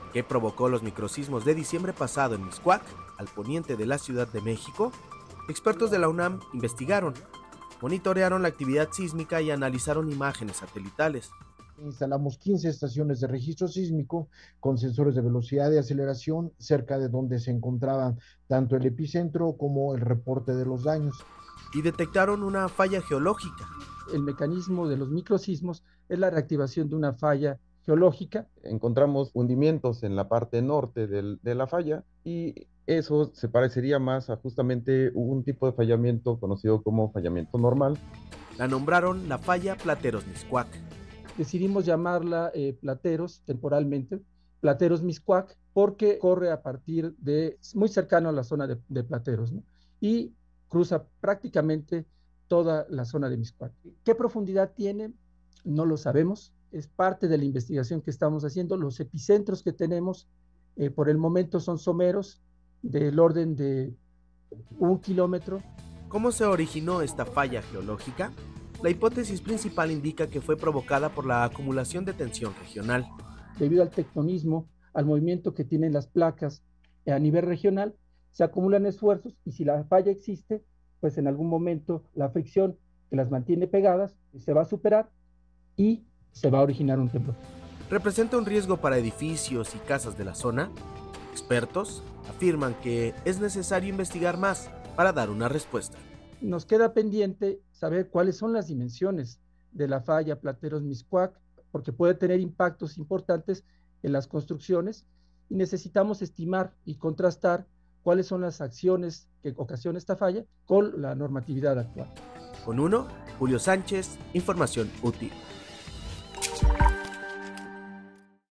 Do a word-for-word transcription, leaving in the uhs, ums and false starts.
¿Qué provocó los microsismos de diciembre pasado en Mixcoac, al poniente de la Ciudad de México? Expertos de la UNAM investigaron, monitorearon la actividad sísmica y analizaron imágenes satelitales. Instalamos quince estaciones de registro sísmico con sensores de velocidad de aceleración cerca de donde se encontraban tanto el epicentro como el reporte de los daños. Y detectaron una falla geológica. El mecanismo de los microsismos es la reactivación de una falla geológica. Encontramos hundimientos en la parte norte del, de la falla y eso se parecería más a justamente un tipo de fallamiento conocido como fallamiento normal. La nombraron la falla Plateros-Mixcoac. Decidimos llamarla eh, Plateros temporalmente, Plateros-Mixcoac, porque corre a partir de, muy cercano a la zona de, de Plateros, ¿no? Y cruza prácticamente toda la zona de Mixcoac. ¿Qué profundidad tiene? No lo sabemos, es parte de la investigación que estamos haciendo. Los epicentros que tenemos eh, por el momento son someros del orden de un kilómetro. ¿Cómo se originó esta falla geológica? La hipótesis principal indica que fue provocada por la acumulación de tensión regional. Debido al tectonismo, al movimiento que tienen las placas a nivel regional, se acumulan esfuerzos y si la falla existe, pues en algún momento la fricción que las mantiene pegadas se va a superar y se va a originar un temblor. ¿Representa un riesgo para edificios y casas de la zona? Expertos afirman que es necesario investigar más para dar una respuesta. Nos queda pendiente saber cuáles son las dimensiones de la falla Plateros-Mixcoac, porque puede tener impactos importantes en las construcciones y necesitamos estimar y contrastar cuáles son las acciones que ocasiona esta falla con la normatividad actual. Con uno, Julio Sánchez, información útil.